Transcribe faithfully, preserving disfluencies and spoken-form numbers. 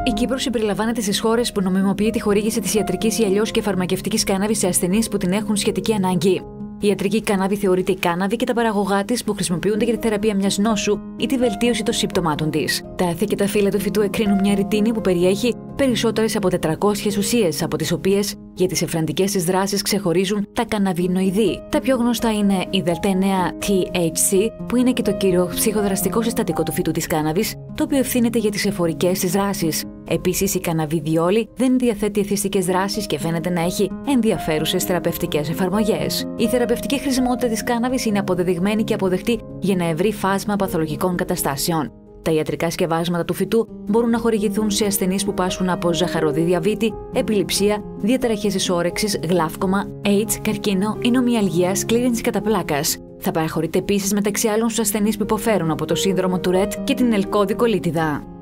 Η Κύπρος συμπεριλαμβάνεται στις χώρες που νομιμοποιεί τη χορήγηση της ιατρικής ή αλλιώς και φαρμακευτικής κάναβης σε ασθενείς που την έχουν σχετική ανάγκη. Η ιατρική κάναβη θεωρείται η κάναβη και τα παραγωγά της που χρησιμοποιούνται για τη θεραπεία μιας νόσου ή τη βελτίωση των συμπτωμάτων της. Τα άνθη και τα φύλλα του φυτού εκκρίνουν μια ρητίνη που περιέχει περισσότερες από τετρακόσιες ουσίες, από τις οποίες για τις εφραντικές της δράσεις ξεχωρίζουν τα καναβινοειδή. Τα πιο γνωστά είναι η δελτα εννέα τι έιτς σι, που είναι και το κύριο ψυχοδραστικό συστατικό του φυτού της κάναβης, το οποίο ευθύνεται για τις εφορικές της δράσεις. Επίσης, η καναβιδιόλη δεν διαθέτει εθιστικές δράσεις και φαίνεται να έχει ενδιαφέρουσες θεραπευτικές εφαρμογές. Η θεραπευτική χρησιμότητα της κάναβης είναι αποδεδειγμένη και αποδεκτή για ένα ευρύ φάσμα παθολογικών καταστάσεων. Τα ιατρικά σκευάσματα του φυτού μπορούν να χορηγηθούν σε ασθενείς που πάσχουν από ζαχαρόδι διαβήτη, επιληψία, διαταραχές της όρεξης, γλαύκομα, AIDS, καρκίνο, ινομιαλγία, σκλήρυνση κατά πλάκας. Θα παραχωρείται επίσης μεταξύ άλλων στους ασθενείς που υποφέρουν από το σύνδρομο Τουρέτ και την ελκώδη κολίτιδα.